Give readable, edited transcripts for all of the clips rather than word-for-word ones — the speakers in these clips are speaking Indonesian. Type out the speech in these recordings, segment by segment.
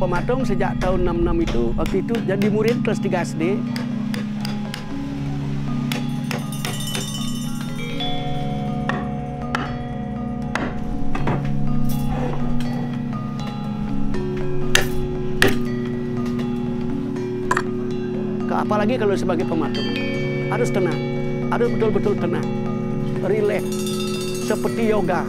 pematung sejak tahun 66 itu. Waktu itu jadi murid kelas 3 SD. Apalagi kalau sebagai pematung, harus tenang, harus betul-betul tenang, relax, seperti yoga.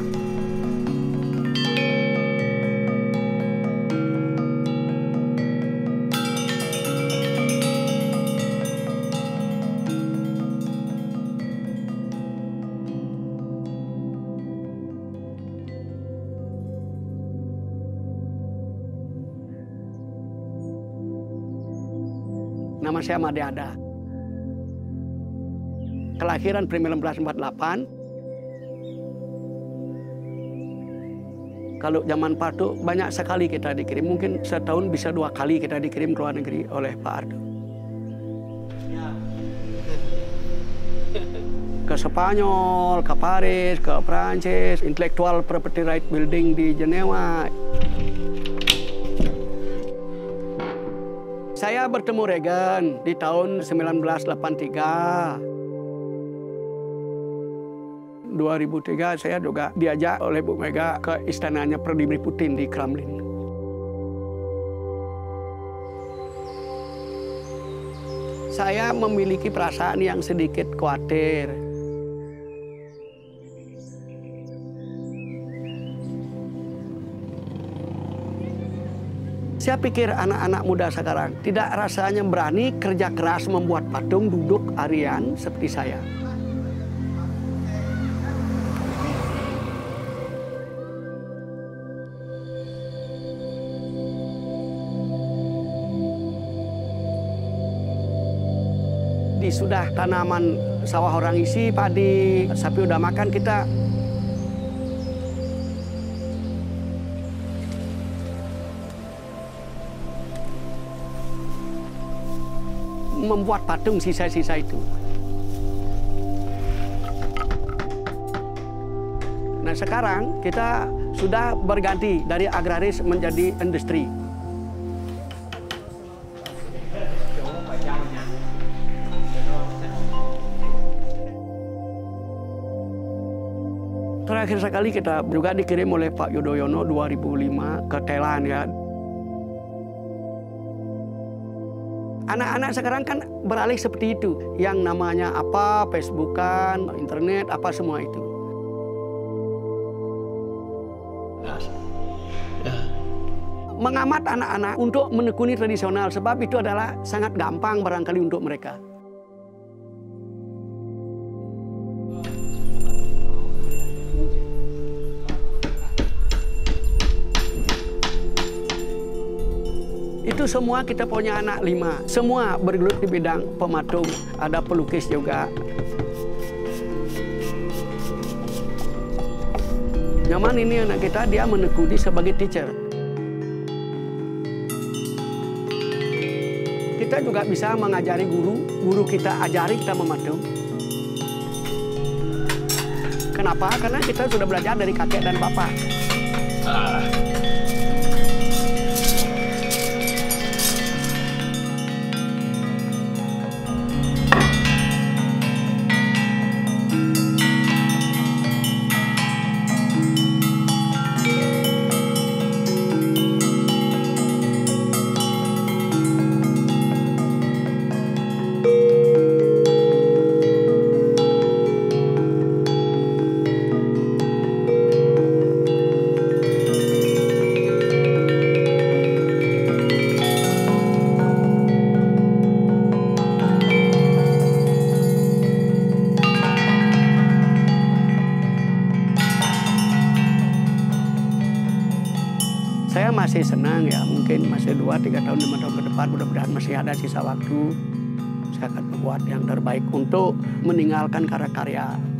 Nama saya Made Asa. Kelahiran 1948. Kalau zaman Pak Harto banyak sekali kita dikirim. Mungkin setahun bisa 2 kali kita dikirim ke luar negeri oleh Pak Harto. Ke Spanyol, ke Paris, ke Prancis, intellectual property right building di Jenewa. Saya bertemu Regan di tahun 1983. 2003 saya juga diajak oleh Bu Mega ke istananya Vladimir Putin di Kremlin. Saya memiliki perasaan yang sedikit khawatir. Saya pikir anak-anak muda sekarang tidak rasanya berani kerja keras membuat patung duduk harian seperti saya. Di sudah tanaman sawah orang isi padi, sapi udah makan kita. Membuat patung sisa-sisa itu. Nah sekarang kita sudah berganti dari agraris menjadi industri. Terakhir sekali kita juga dikirim oleh Pak Yudhoyono 2005 ke Thailand ya. Anak-anak sekarang kan beralih seperti itu. Yang namanya apa, Facebookan, internet, apa semua itu. Mengamat anak-anak untuk menekuni tradisional, sebab itu adalah sangat gampang barangkali untuk mereka. Itu semua kita punya anak 5. Semua bergelut di bidang pematung. Ada pelukis juga. Nyoman ini anak kita, dia menekuni sebagai teacher. Kita juga bisa mengajari guru kita ajari kita mematung. Kenapa? Karena kita sudah belajar dari kakek dan bapak. Saya masih senang ya, mungkin masih 2, 3 tahun, 5 tahun ke depan, mudah-mudahan masih ada sisa waktu. Saya akan membuat yang terbaik untuk meninggalkan karya-karya